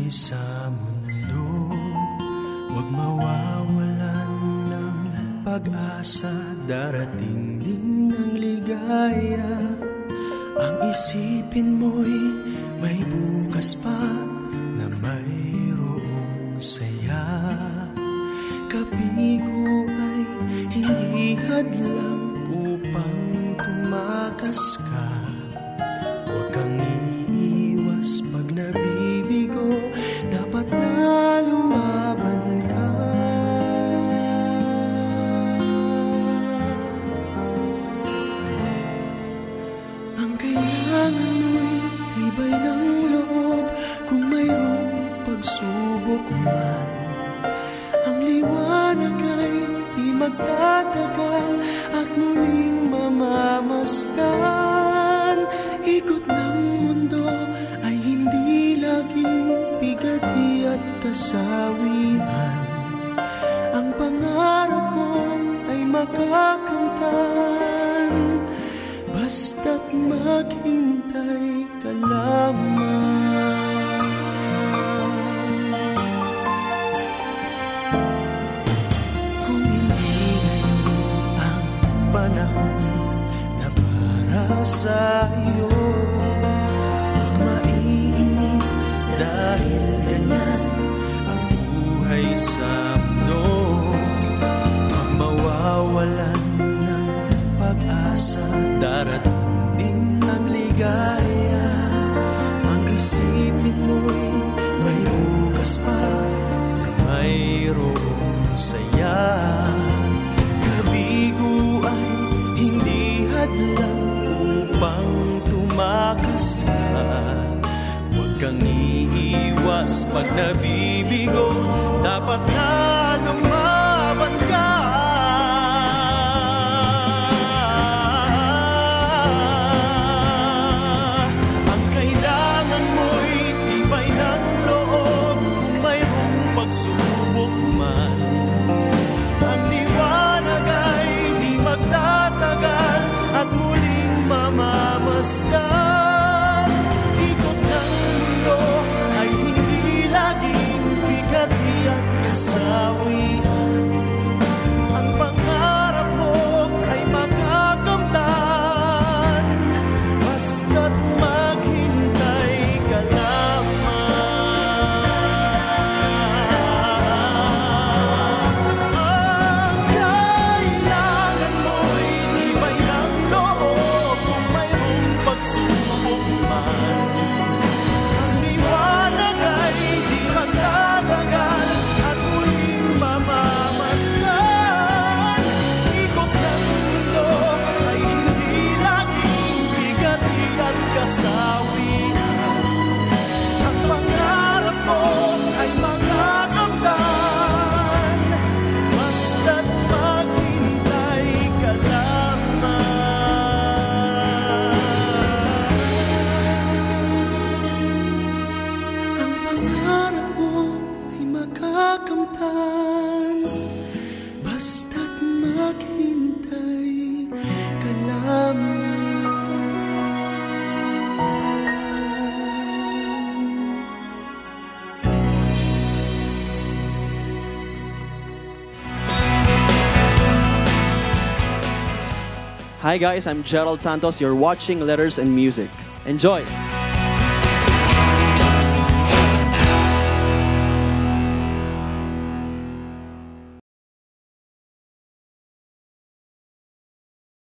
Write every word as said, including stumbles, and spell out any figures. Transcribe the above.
sa mundo, huwag mawawalan ng pag-asa, darating din ng ligaya. Ang isipin mo'y may bukas pa na mayroong saya. Kabigo ay hindi hadlang upang tumakas ka. Huwag kang iiwas pag nabibigo, dapat na lumaban ka. Ang kailangan mo'y tibay ng loob, kung mayroong pagsubok man. Ang liwanag ay di magtatagal at muling mamamasdan. Ikot ng mundo ay hindi laging bigati at kasawian. Ang pangarap mo ay makakamtan, basta't maghintay ka lamang. Kung hindi ngayon ang panahon na para sa iyo, huwag maiinip dahil ganyan ang buhay sa mundo. Huwag mawawalan ng pag-asa, darating din ang ligaya. Ang isipin mo'y may bukas pa na mayroong saya. Kabigo ay hindi hadlang upang tumakas ka. Huwag kang iiwas pag nabibigo, dapat na lumaban ka. Ang kailangan mo'y tibay ng loob, kung mayroong pagsubok man. Ang liwanag ay di magtatagal at muling mamamasdan. Ikot ng mundo ay hindi laging bigati at kasawian. Ang pangarap mo ay makakamtan, basta't maghintay ka lamang. Ang kailangan mo'y tibay ng loob, kung mayroong pagsubok man. Ang liwanag ay di magtatagal at muling mamamasdan. Ikot ng mundo ay hindi laging bigati at kasawian. Ang pangarap mo ay makakamtan, basta't maghintay ka lamang. Ang pangarap mo ay makakamtan, basta't maghintay ka lamang. Hi guys, I'm Gerald Santos. You're watching Letters and Music. Enjoy!